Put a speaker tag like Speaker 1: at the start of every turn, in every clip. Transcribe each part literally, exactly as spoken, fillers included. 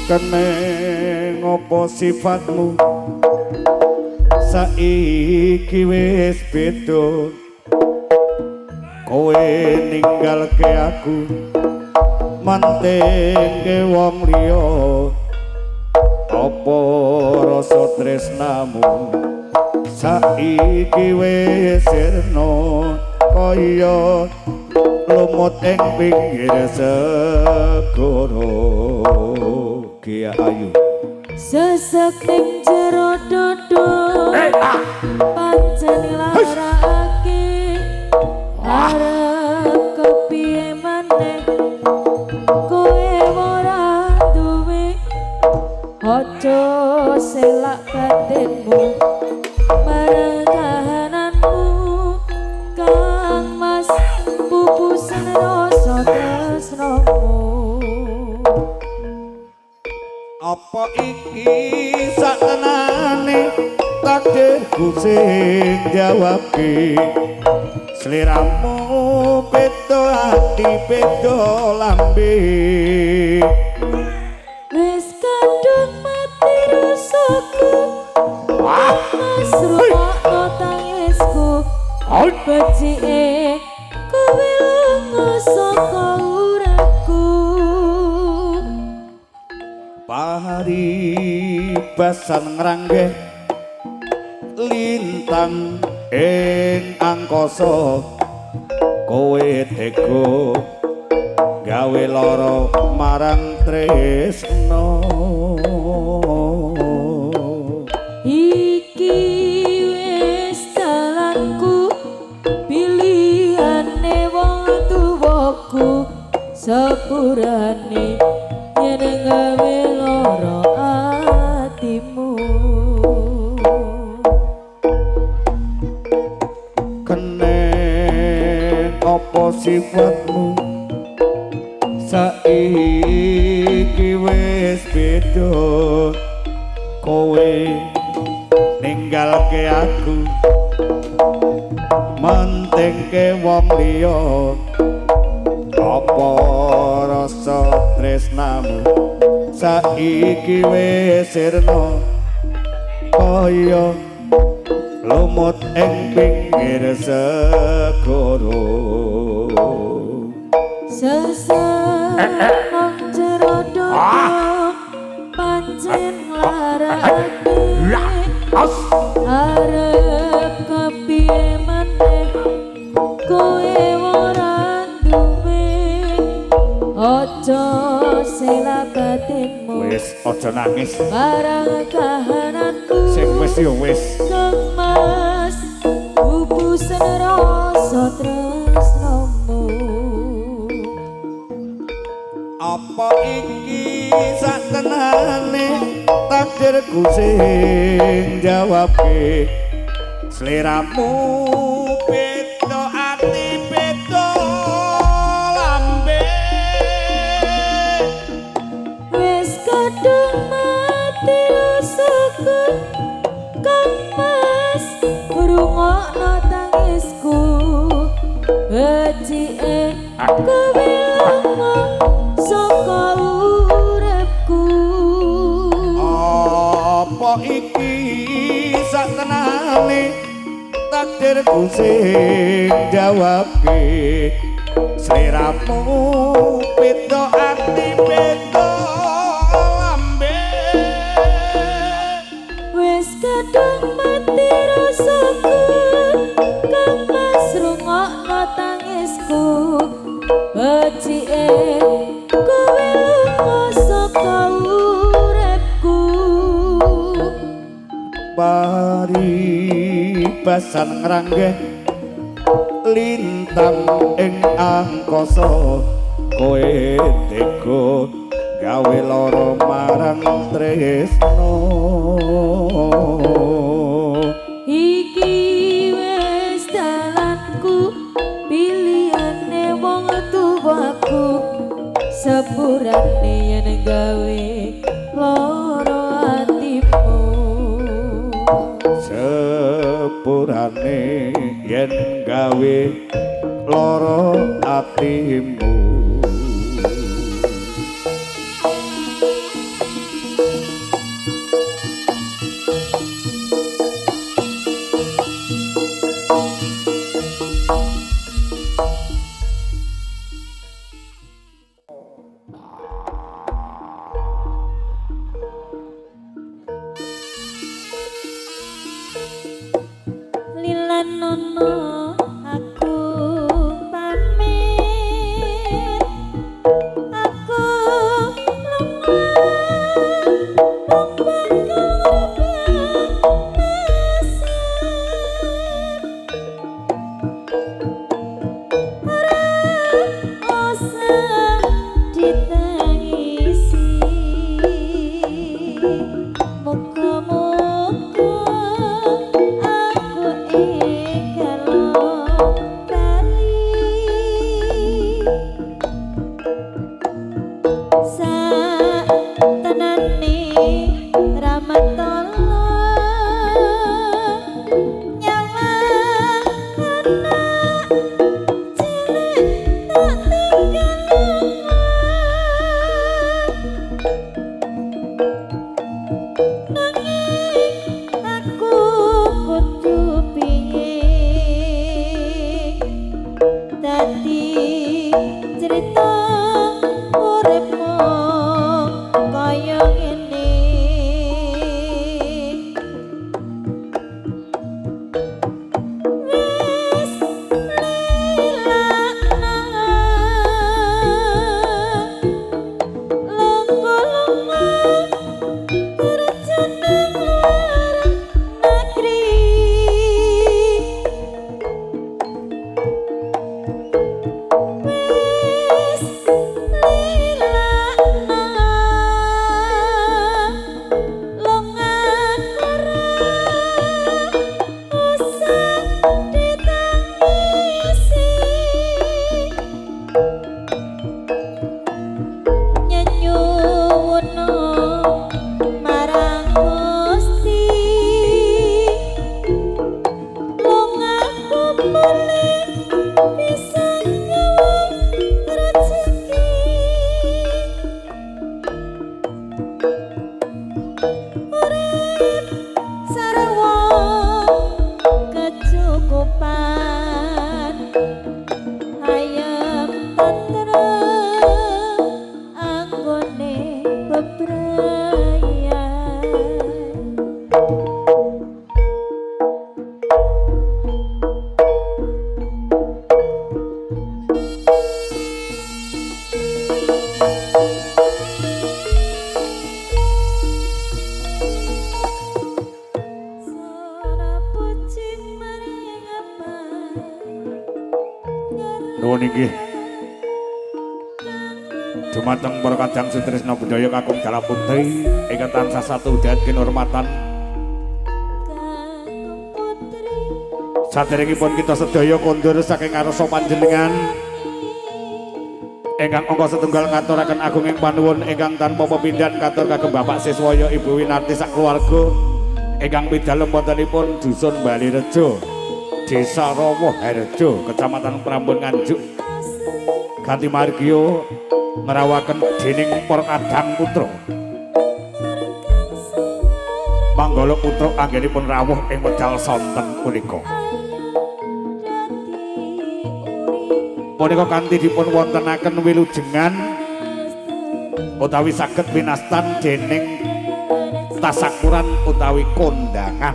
Speaker 1: Keneng apa sifatmu saiki wis beda kowe ninggalke aku mantengke wong liya apa rasa tresnamu saiki wis sirna kaya lumut ing pinggir segara Ki Ayu
Speaker 2: sesek ning jero dodo pancen larake arep kepiye maneh kowe ora duwe aja selak batinmu marang kahananmu Kang Mas pupusan rasa tresnamu
Speaker 1: apa iki satenane takdirku sing jawabke sliramu beda ati beda lambe
Speaker 2: wis kadung mati rasaku Mas rungokno tangisku becike kowe lunga saka uripku
Speaker 1: paribasan ngranggeh lintang ing angkasa kowe tega gawe lara marang tresna
Speaker 2: iki wis dalanku pilihane wong tuwaku sepurane yen gawe lara atimu
Speaker 1: keneng apa sifatmu saiki wis beda kowe ninggalke aku mentengke wong liya apa rasa tresnamu saiki wis sirna kaya lumut ing pinggir segara
Speaker 2: sesek nang jero dodo pancen larake arep kepiye maneh kowe ora duwe aja selak batinmu
Speaker 1: wis aja nangis
Speaker 2: marang kahananku
Speaker 1: sing wis ya wis
Speaker 2: Kang Mas pupusan rasa tresnamu
Speaker 1: apa iki satenane takdirku sing jawabke sliramu beda ati beda lambe
Speaker 2: wis kadung mati rasaku Kang Mas rungokno tangisku becike kowe lunga saka uripku
Speaker 1: apa iki satenane takdirku sing jawabke sliramu beda ati beda lambe
Speaker 2: wis kadung mati rasaku Kang Mas rungokno tangisku becike kowe lunga saka uripku
Speaker 1: paribasan ngranggeh lintang ing angkasa kowe tega gawe lara marang tresna
Speaker 2: iki wis dalanku pilihane wong tuwaku sepurane yen gawe lara atimu
Speaker 1: sepurane yen gawe lara atimu
Speaker 2: tresnono aku pamit aku
Speaker 1: nuwun inggih dumateng para kadang sutresna budaya kakung Dalaputri ingkang tansah satudhat kinurmatan saderengipun kita sedaya kondur saking ngarsa panjenengan ingkang angka setunggal ngaturaken agunging panuwun ingkang tanpa pepindhan katur kagem Bapak Siswaya Ibu Winarti sak keluarga ingkang pidalem wontenipun dusun Balirejo Desa Rawa Harjo Kecamatan Prambon Nganjuk ganti margya ngerawaken dening para kadang putra Manggala putra anggenipun rawuh ing wedal sonten punika punika kanthi dipun wontenaken wilujengan utawi saged winastan dening tasakuran utawi kondangan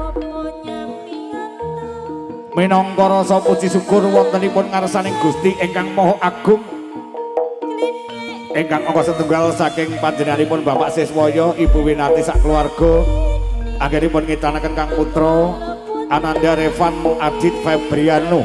Speaker 1: minangka rasa puji syukur wontenipun ngarsaning Gusti ingkang Maha Agung ingkang angka setunggal saking panjenenganipun Bapak Siswaya Ibu Winarti sak keluarga anggenipun ngitanaken Kang Putra Ananda Revan Adit Febriano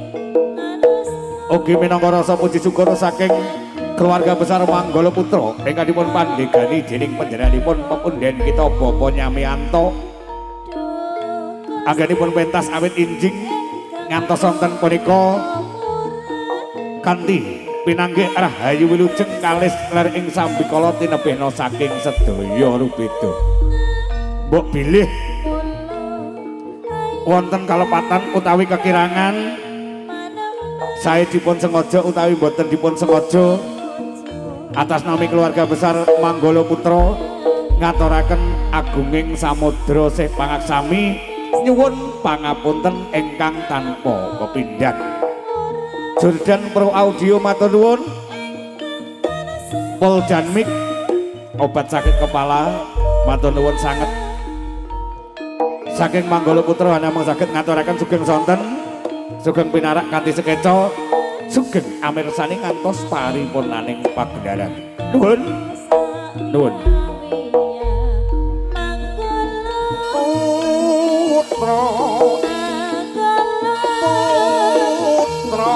Speaker 1: ugi minangka rasa puji syukur saking keluarga besar Manggala Putra ingkang dipun pandhegani dening panjenenganipun pepunden kita Bapak Nyamiyanto anggenipun pentas awit injing ngantos sonten punika kanthi pinanggih rahayu wilujeng kalis ler ing sambikala tinebihna saking sedaya rubeda mbok bilih wonten kalepatan utawi kekirangan saya dipun sengaja utawi boten dipun sengaja atas nami keluarga besar Manggala Putra ngaturaken agunging samudra sih pangaksami nyuwun pangapunten ingkang tanpa kepindhan. Jordan Pro Audio matur nuwun. Poldanmik obat sakit kepala matur nuwun sanget. saking Manggala Putra namung saged ngaturaken sugeng sonten sugeng pinarak kanthi sekeca sugeng amirsani ngantos paripurnaning pagendaran nuwun nuwun putra putra